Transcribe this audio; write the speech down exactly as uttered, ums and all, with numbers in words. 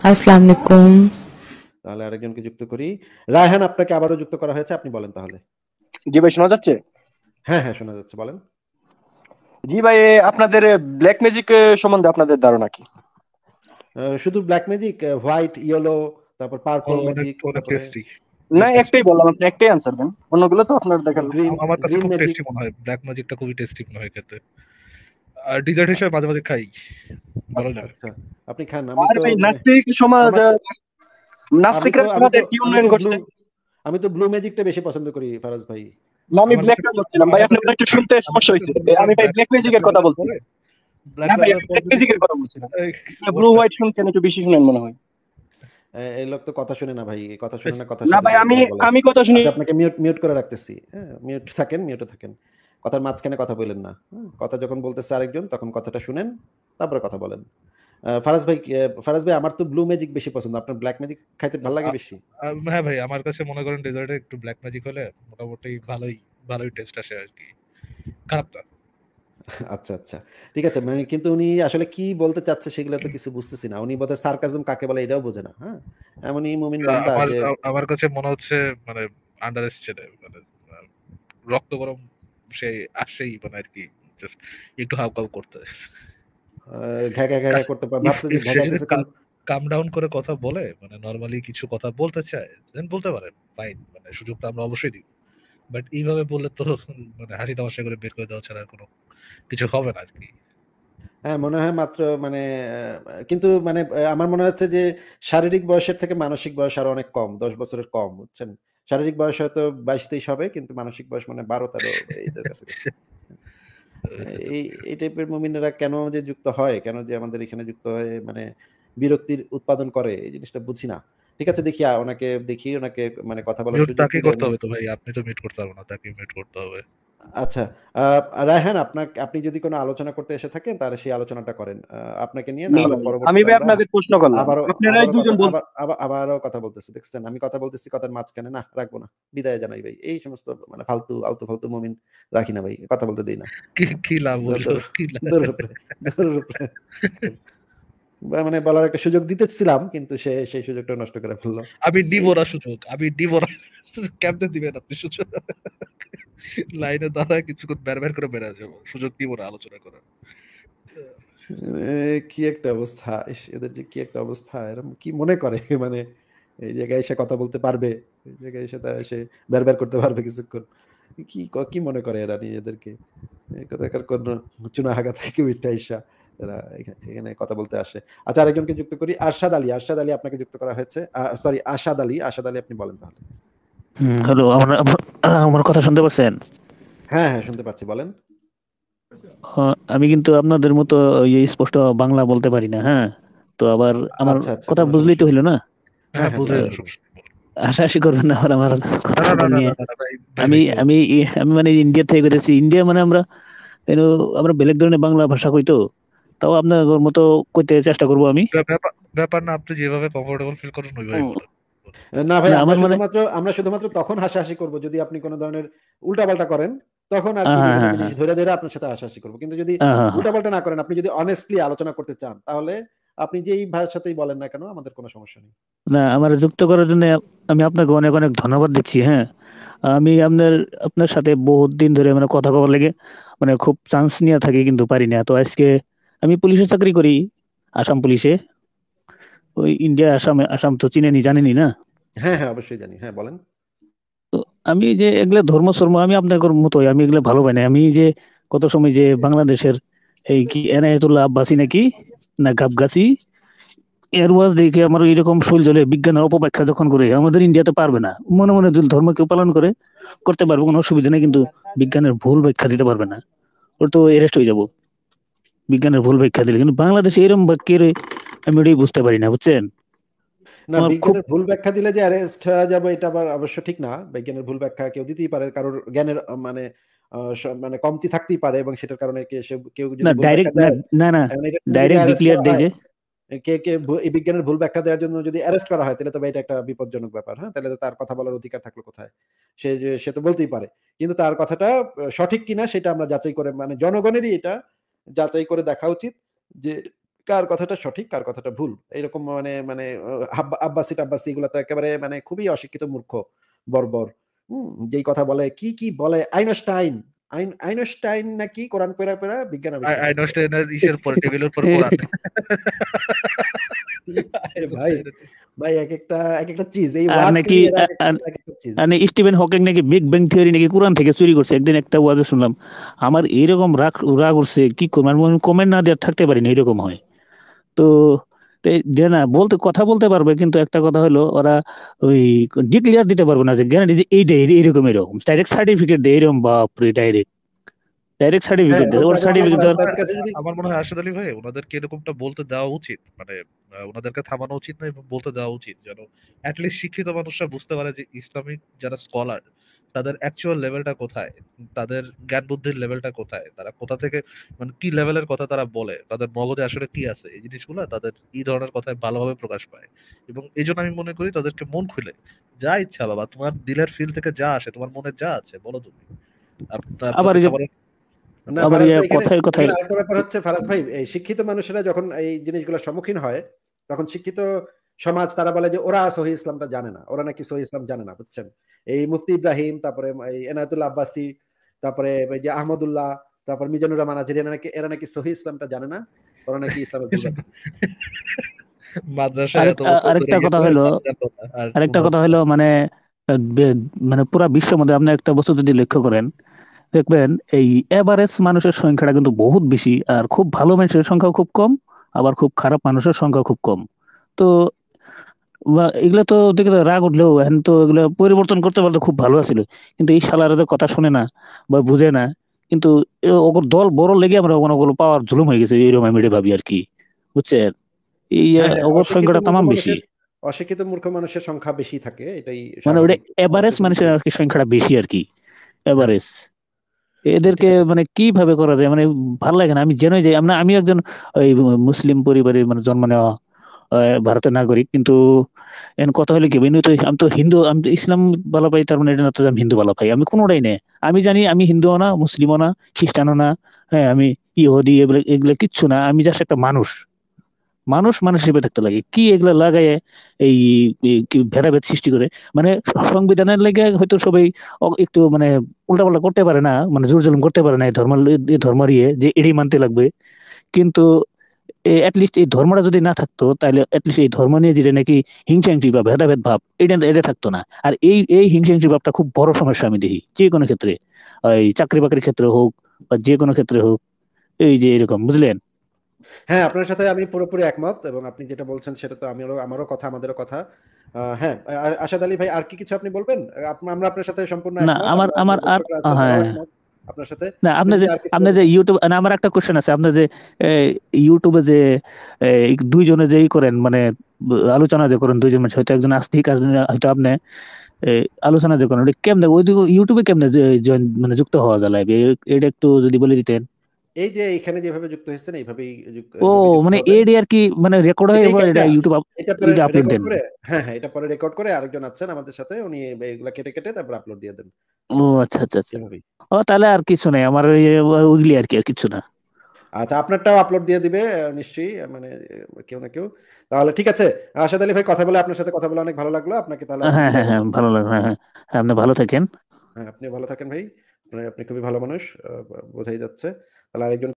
আসসালামু আলাইকুম। তাহলে আরেকজনকে যুক্ত করি। রায়হান আপনাকে আবারও যুক্ত করা হয়েছে। আপনি বলেন তাহলে। জি ভাই, শোনা যাচ্ছে? হ্যাঁ, হ্যাঁ শোনা যাচ্ছে। বলেন। জি ভাই, আপনাদের ব্ল্যাক ম্যাজিক সম্বন্ধে আপনাদের ধারণা কি? আ শুধু ব্লাক ম্যাজিক, হোয়াইট, ইয়েলো, তারপর পার্পল অনেক ম্যাজিক, অনেক তারপরে টেস্টি। না, একটাই বললাম, আপনি একটাই অ্যান্সার দেন। অন্যগুলো তো আপনার দেখার গ্রিন আমার কাছে গ্রিন খুব ম্যাজিক। টেস্টি মনে হয়, ব্ল্যাক ম্যাজিকটা খুবই টেস্টি মনে হয় খেতে। আর ডিজার্ট হিসেবে মাঝে মাঝে খাই, ভালো লাগে। আচ্ছা, আপনি খান। আমি আর তো ভাই মানে নাস্তিক সমাজ, আমার আমি নাস্তিকরা তো আমি তো সমাজের কি আমি উন্নয়ন তো ব্লু করছে? আমি তো ব্লু ম্যাজিকটা বেশি পছন্দ করি ফারাজ ভাই। না, আমি আমার কাছে ব্ল্যাকটা বলছিলাম ভাই, আমার আপনি কাছে একটু শুনতে আমার সমস্যা কাছে হয়েছে। মনে করেন আমি ভাই ব্ল্যাক ব্ল্যাক ব্ল্যাক ম্যাজিকের কথা লেজার বলছি। পরে ব্ল্যাক না ভাই, লেজার আমি পর ব্ল্যাক যদি ম্যাজিকের কথা বলছিলাম। এই ব্লু বলছেন হোয়াইট শুনছেন, একটু বেশি শুনেন মনে হয়। এ- এই লোক তো কথা শুনে না ভাই। এই কথা শুনে না, কথা না সাথে ভাই, সাথে আমি কথা বলে। আমি কথা শুনি। আচ্ছা, আপনাকে মিউট মিউট করে রাখতেছি। হ্যাঁ, মিউট থাকেন, মিউটে থাকেন। কথার মাঝখানে কথা বলেন না। হুম, কথা যখন বলতেছে আরেকজন তখন কথাটা শুনেন, তারপরে কথা বলেন। আহ, ফারাজ ভাই, আহ, ফারাজ ভাই, আমার তো ব্লু ম্যাজিক বেশি পছন্দ। আপনার ব্ল্যাক ম্যাজিক খাইতে ভালো লাগে আ- বেশি? আ- হ্যাঁ ভাই, আমার কাছে মনে করেন ডেজার্টে একটু ব্ল্যাক ম্যাজিক হলে মোটামুটি ভালোই ভালোই টেস্ট আসে আর কি, খারাপ না। আচ্ছা, আচ্ছা, ঠিক আছে। মানে কিন্তু উনি আসলে কি বলতে চাচ্ছে সেগুলো তো কিছু বুঝতেছি না। উনি বোধহয় সার্কাজম কাকে বলে এটাও বোঝে না। হ্যাঁ, এমনই মুমিন বান্দা আমার যে আমার কাছে মনে হচ্ছে মানে আন্ডার এস্টিমেট, মানে আহ, রক্ত গরম সে আসছেই মানে আর কি, জাস্ট একটু হাউকাউ করতে। আহ, ঘ্যা ঘ্যা ঘ্যা ঘ্যা করতে পা- ইফ ভাবছে যে ইফ ঘ্যা সে ঘ্যা যদি কিছুক্ষণ। কাম ডাউন করে কথা বলে, মানে নরমালি কিছু কথা বলতে চায়, দেন বলতে পারে, ফাইন, মানে সুযোগটা আমরা অবশ্যই দিব। বাট এইভাবে বললে তো মানে হাসি তামাশা করে বের করে দেওয়া ছাড়া আর কোনো কিছু হবে না আর কি। হ্যাঁ, মনে হয় মাত্র মানে আহ, কিন্তু মানে আহ, আমার মনে হচ্ছে যে শারীরিক বয়সের থেকে মানসিক বয়স আরো অনেক কম, দশ বছরের কম, বুঝছেন? শারীরিক বয়স হয়তো বাইশ তেইশ হবে, কিন্তু মানসিক বয়স মানে বারো তেরো এইটার কাছাকাছি। এই এই টাইপের মুমিনেরা কেন যে যুক্ত হয়, কেন যে আমাদের এখানে যুক্ত হয়ে মানে বিরক্তির উৎপাদন করে, এই জিনিসটা বুঝি না। ঠিক আছে, দেখি আ, ওনাকে দেখি, ওনাকে মানে কথা বলার মিউট সুযোগ তাকেই দিলে করতে উনি। হবে তো ভাই, আপনি তো মিউট করতে পারবেন না, তাকে মিউট করতে হবে। আচ্ছা, আহ, রায়হান, আপনার আপনি যদি কোনো আলোচনা করতে এসে থাকেন তাহলে সেই আলোচনাটা করেন আহ, আপনাকে নিয়ে। না না হলে ভাই, আমি পরবর্তীতে ভাই আমরা আপনাদের প্রশ্ন করলাম, আবারও আপনারাই আবারও কথা দুজন বল। আবার আবার আবারও কথা বলতেছি। দেখছেন, আমি কথা বলতেছি, কথার মাঝখানে না রাখবো না। বিদায় জানাই ভাই। এই সমস্ত মানে ফালতু আলতু ফালতু মুমিন রাখি না ভাই, কথা বলতে দিই না। কি কি লাভ দৌড় হলো, দৌড় কি লাভ? দৌড়ের উপরে দৌড়ের উপরে বা মানে বলার একটা সুযোগ দিতেছিলাম, কিন্তু সে সেই সুযোগটা নষ্ট করে ফেললো। আমি দিব এই না সুযোগ, আমি দিব না। কেমনে দিবেন আপনি সুযোগ? লাইনে দাঁড়ায় কিছুক্ষণ বের বের করে বেড়ে যাবো, সুযোগ দিব না আলোচনা করার। এ, কি একটা অবস্থা! ইস, এদের যে কি একটা অবস্থা! এরকম কি মনে করে মানে এই জায়গায় এসে কথা বলতে পারবে, এই জায়গায় এসে তারা এসে বের বের করতে পারবে কিছুক্ষণ। কি ক- কি মনে করে এরা নিজেদেরকে? এই কথাকার কোন চুনাহাগা থেকে উঠে আইসা এরা এখা- এখানে কথা বলতে আসে। আচ্ছা, আরেকজনকে যুক্ত করি। আরশাদ আলী, আরশাদ আলী আপনাকে যুক্ত করা হয়েছে। সরি, আশাদ আলী, আশাদ আলী আপনি বলেন তাহলে। হুম, হ্যালো, আমার আমার আমার কথা শুনতে পাচ্ছেন? হ্যাঁ, হ্যাঁ শুনতে পাচ্ছি, বলেন। আহ, আমি কিন্তু আপনাদের মতো এই স্পষ্ট বাংলা বলতে পারি না, হ্যাঁ। তো আবার আমার আচ্ছা, আচ্ছা, কথা কোনো বুঝলেই সমস্যা তো নেই। হইলো না। হ্যাঁ, হ্যাঁ হ্যাঁ, বুঝে বুঝলাম, যাবো। বুঝলাম। আশাআশি করবেন না আবার আমার না কথা না না কথা না নিয়ে। না না, না, ভাই ভাই আমি ভাই কেউ আমি আমি মানে ইন্ডিয়া থেকে করেছি। ইন্ডিয়া মানে আমরা you know, আমরা বেলেগ ধরনের বাংলা ভাষা কইতো। তাও আপনার মতো কইতে চেষ্টা করব আমি। ব্যাপার ব্যাপার ব্যাপার না, আপনি যেভাবে কমফোর্টেবল ফিল করেন ওইভাবে হুম। বলেন। না ভাই, না আমরা আমার মানে শুধুমাত্র আমরা শুধুমাত্র তখন হাসাহাসি করব যদি আপনি কোন ধরনের উল্টাপাল্টা করেন, তখন আর কি হ্যাঁ বিভিন্ন হ্যাঁ জিনিস হ্যাঁ ধরে ধরে আপনার সাথে হাসাহাসি করব। কিন্তু যদি হ্যাঁ হ্যাঁ হ্যাঁ। উল্টাপাল্টা না করেন, আপনি যদি অনেস্টলি আলোচনা করতে চান, তাহলে আপনি যেই ভাষাতেই বলেন না কেন, আমাদের কোনো সমস্যা নেই। না, আমার যুক্ত করার জন্য আমি আপনাকে অনেক অনেক ধন্যবাদ দিচ্ছি, হ্যাঁ। আমি আপনার আপনার সাথে বহুত দিন ধরে মানে কথা কবার লেগে মানে খুব চান্স নিয়ে থাকি, কিন্তু পারি না। তো আজকে আমি পুলিশে চাকরি করি, আসাম পুলিশে। ওই ইন্ডিয়া, আসামে, আসাম তো চিনেনি জানেনি না। হ্যাঁ, হ্যাঁ অবশ্যই জানি। হ্যাঁ, বলেন। তো আমি যে এগুলা ধর্ম সর্ম আমি আপনাদের মতোই আমি এগুলা ভালো পাই না। আমি যে কত সময় যে বাংলাদেশের এই কি এনায়েতুল্লাহ আব্বাসী নাকি না গাবগাছি এর ওয়াজ দেখে আমার এরকম শৈল জ্বলে, বিজ্ঞানের অপব্যাখ্যা যখন করে আমাদের ইন্ডিয়াতে পারবে না। মনে মনে যদি ধর্ম কেউ পালন করে করতে পারবে, কোনো অসুবিধা নেই, কিন্তু বিজ্ঞানের ভুল ব্যাখ্যা দিতে পারবে না। ওর তো এরেস্ট হয়ে যাবো বিজ্ঞানের ভুল ব্যাখ্যা দিলে। কিন্তু বাংলাদেশে এরকম ব্যাখ্যা আমি এটাই বুঝতে পারি না, বুঝছেন? না, আমার খুব বিজ্ঞানের ভুল ব্যাখ্যা দিলে যে অ্যারেস্ট হয়ে যাবে এটা আবার অবশ্য ঠিক না। বিজ্ঞানের ভুল ব্যাখ্যা কেউ দিতেই পারে, কারোর জ্ঞানের আহ, মানে আহ, স- মানে কমতি থাকতেই পারে, এবং সেটার কারণে কে সে- কেউ না যদি ভুল ব্যাখ্যা ডাইরেক্ট না, দেয়, না না এখন এটার জন্য যদি ডাইরেক্ট অ্যারেস্ট ডিক্লিয়ার করা দেয় হয়, যে কে কে ভু- এই বিজ্ঞানের ভুল ব্যাখ্যা দেওয়ার জন্য যদি অ্যারেস্ট করা হয়, তাহলে তবে এটা একটা বিপজ্জনক ব্যাপার। হ্যাঁ, তাহলে তো তার কথা বলার অধিকার থাকলো কোথায়? সে যে সে তো বলতেই পারে, কিন্তু তার কথাটা আহ, সঠিক কিনা সেটা আমরা যাচাই করে, মানে জনগণেরই এটা যাচাই করে দেখা উচিত যে কার কথাটা সঠিক, কার কথাটা ভুল। এরকম মানে মানে অ আব্বা আব্বাসি টাব্বাসি এগুলা তো একেবারে মানে খুবই অশিক্ষিত মূর্খ, বর্বর। হুম? যেই কথা বলে কি, কি বলে আইনস্টাইন, আইন আইনস্টাইন নাকি কোরআন পইড়া, পইড়া বিজ্ঞান আই আবিষ্কার করছে। আইনস্টাইনের ইসের পরে টেবিলের পর কোরআন। ভাই, আইনস্টাইনের ভাই একেকটা একেকটা চিজ। এই আর ওয়াজ নাকি ক্যারিয়ার আ- একেকটা আর একেকটা চিজ। মানে স্টিভেন হকিং নাকি বিগ ব্যাং থিওরি নাকি কোরআন থেকে চুরি করছে, একদিন একটা ওয়াজে শুনলাম। আমার এরকম রাগ রাগ উঠছে, কি করবো, আমি কমেন্ট না দিয়ে থাকতে পারি না, এরকম হয়। তো তো এই যে না বলতে কথা বলতে পারবে, কিন্তু একটা কথা হলো ওরা ওই ডিক্লিয়ার দিতে পারবে না যে গ্যারান্টি যে এইটা এই- এইরকম এরকম ডাইরেক্ট সার্টিফিকেট দেয় এরকম, বাপরে, ডাইরেক্ট ডাইরেক্ট হ্যাঁ, সার্টিফিকেট দেয়, ওর ওটা আমার সার্টিফিকেট মনে হয় দেওয়ার তাদের কাছে যদি আমার মনে হয় আশাদ আলী ভাই ওনাদেরকে এরকমটা বলতে দেওয়া উচিত, মানে আহ, ওনাদেরকে থামানো উচিত না এবং বলতে দেওয়া উচিত যেন অ্যাটলিস্ট শিক্ষিত মানুষরা বুঝতে পারে যে ইসলামিক যারা স্কলার তাদের অ্যাকচুয়াল লেভেলটা কোথায়, তাদের জ্ঞান বুদ্ধির লেভেলটা কোথায়, তারা কোথা থেকে মানে কি লেভেলের কথা তারা বলে, তাদের মগজে আসলে কি আছে, এই জিনিসগুলো তাদের এই ধরনের কথায় ভালোভাবে প্রকাশ পায়। এবং এই জন্য আমি মনে করি তাদেরকে মন খুলে যা ইচ্ছা বাবা, তোমার দিলের ফিল থেকে যা আসে, তোমার মনে যা আছে বলো তুমি। আপনার আবার এই যে প্রতিটা না আবার ফারাজ ইয়ে ভাই এখানে কথায় কথায় এখানে আরেকটা ব্যাপার হচ্ছে ফারাজ ভাই, এই শিক্ষিত মানুষেরা যখন এই জিনিসগুলোর সম্মুখীন হয় তখন শিক্ষিত সমাজ তারা বলে যে ওরা সহি ইসলামটা জানে না, ওরা নাকি সহি ইসলাম জানে না, বুঝছেন? এই মুফতি ইব্রাহিম, তারপরে এই এনায়েতুল্লাহ আব্বাসী, তারপরে এই যে আহমদুল্লাহ, তারপর মিজানুর রহমান আজহারী, এরা নাকি এরা নাকি সহি ইসলামটা জানে না, ওরা নাকি ইসলামের ভুল ব্যাখ্যা। মাদ্রাসায় আরেক এত বছর ধরে আরেকটা ইয়ে কথা করে হলো তারা জানতো না আর আরেকটা উন্নত কথা না। হলো মানে আহ, বে- মানে পুরা বিশ্বের মধ্যে আপনি একটা বস্তু যদি লক্ষ্য করেন, দেখবেন এই এভারেজ মানুষের সংখ্যাটা কিন্তু বহুত বেশি, আর খুব ভালো মানুষের সংখ্যা খুব কম, আবার খুব খারাপ মানুষের সংখ্যা খুব কম। তো বা এগুলা তো দেখে তো রাগ উঠলেও এখন তো এগুলা পরিবর্তন করতে পারলে খুব ভালো আছিল, কিন্তু এই শালারা তো কথা শুনে না বা বুঝে না। কিন্তু এ ওগর দল বড় লেগে আমরা ওগুলো ওগুলো পাওয়ার জুলুম হয়ে গেছে, এইরকম আমি এটা ভাবি আর কি, বুঝছেন? এই হ্যাঁ, আহ, হ্যাঁ, ওগর অশিক্ষিত সংখ্যাটা মূর্খ তামাম বেশি, মানুষের অশিক্ষিত মূর্খ মানুষের সংখ্যা বেশি থাকে, এটাই মানে ওটা স্বাভাবিক। এভারেজ অশিক্ষিত মানুষের আর কি সংখ্যাটা বেশি আর কি, হ্যাঁ, এভারেজ। হ্যাঁ, ঠিক এদেরকে আছে। মানে কিভাবে করা যায়, মানে ভালো লাগে না। আমি জেনে যাই আমরা, আমি একজন ওই মুসলিম পরিবারে মানে জন্ম নেওয়া আহ, ভারতের নাগরিক, কিন্তু এন কথা হলে কি আমি তো আমি তো হিন্দু, আমি তো ইসলাম ভালো পাই, তার মানে এটা না তো যে আমি হিন্দু ভালো পাই, আমি কোনোটাই নেই। আমি জানি আমি হিন্দুও না, মুসলিমও না, খ্রিস্টানও না, হ্যাঁ আমি ইহুদি, এগুলো এগুলো কিচ্ছু না, আমি জাস্ট একটা মানুষ। মানুষ মানুষ হিসেবে থাকতে লাগে, কি এগুলা লাগায় এই এই কি ভেদাভেদ সৃষ্টি করে। মানে সংবিধানের লেগে হয়তো সবাই অ- একটু মানে উল্টাপাল্টা করতে পারে না, মানে জোর জুলুম করতে পারে না এই ধর্ম, এই ধর্মের ইয়ে যে এটাই মানতে লাগবে। কিন্তু অ্যাটলিস্ট এই ধর্মটা যদি না থাকতো, তাহলে অ্যাটলিস্ট এই ধর্ম নিয়ে যেটা নাকি হিংসাহিংসি বা ভেদাভেদ ভাব, এটা এটা থাকতো না। আর এই এই হিংসাহিংসি ভাবটা খুব বড় সমস্যা আমি দেখি যে কোনো ক্ষেত্রে, এই চাকরি বাকরির ক্ষেত্রে হোক বা যে কোনো ক্ষেত্রে হোক, এই যে এরকম, বুঝলেন? হ্যাঁ, আপনার সাথে আমি পুরোপুরি একমত এবং আপনি যেটা বলছেন সেটা তো আমিও আমারও কথা, আমাদেরও কথা। আহ, হ্যাঁ, আ- আশাদ আলী ভাই আর কি কিছু আপনি বলবেন? আপ- আমরা আপনার সাথে সম্পূর্ণ না একমত, আমার আমরা আমার আমাদের আর দর্শকরা আছে তারাও হ্যাঁ, একমত আপনার সাথে। না আপনি আপনি যে যদি আর কিছু আপনি বলতে যে চান। ইউটিউব, না আমার একটা কোশ্চেন আছে, আপনি যে এই, ইউটিউবে যে এই, দুইজনে যে ই করেন মানে ব- আলোচনা যে করেন দুইজন মানুষ, হয়তো একজন আস্তিক আর একজন হয়তো আপনি এই, আলোচনা যে করেন, ওটা কেমনে ওই দিকে ইউটিউবে কেমনে যে- join মানে যুক্ত হওয়া যায় লাইভে, এটা একটু যদি বলে দিতেন। এই যে এখানে যেভাবে যুক্ত হয়েছেন এইভাবেই যুক- ও এইভাবেই যুক্ত মানে হবে। এডি আর কি, মানে রেকর্ড হয়ে এটাই এবার এটা এটা ইউটিউব এটা পরে এটা আপলোড রেকর্ড দেন। করে, হ্যাঁ, হ্যাঁ, এটা পরে রেকর্ড করে আরেকজন আছেন আমাদের সাথে, উনি এগুলা কেটে কেটে তারপর আপলোড দিয়ে দেন, ঠিক ও আছে? আচ্ছা আচ্ছা আচ্ছা। এভাবেই। ও তাহলে আর কিছু নাই আমার, ওই ওইগুলি আর কি, আর কিছু না। আচ্ছা, আপনারটাও আপলোড দিয়ে দিবে আহ, নিশ্চয়ই, আহ, মানে আহ, কেউ না কেউ। তাহলে ঠিক আছে। আশাদ আলী ভাই, কথা বলে আপনার সাথে কথা বলে অনেক ভালো লাগলো। আপনাকে তাহলে আজকে হ্যাঁ বিদায় হ্যাঁ হ্যাঁ, বলবো। ভালো লাগলো, হ্যাঁ হ্যাঁ হ্যাঁ, আপনি ভালো থাকেন। হ্যাঁ, আপনি ভালো থাকেন ভাই। আপনি আপনি খুবই ভালো মানুষ, আহ, বোঝাই যাচ্ছে। তাহলে আরেকজন